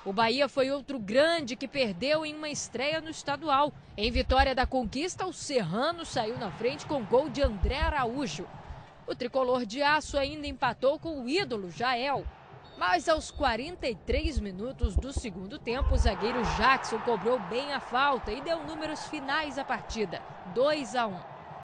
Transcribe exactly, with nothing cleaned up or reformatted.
O Bahia foi outro grande que perdeu em uma estreia no estadual. Em Vitória da Conquista, o Serrano saiu na frente com gol de André Araújo. O tricolor de aço ainda empatou com o ídolo Jael. Mas aos quarenta e três minutos do segundo tempo, o zagueiro Jackson cobrou bem a falta e deu números finais à partida, dois a um.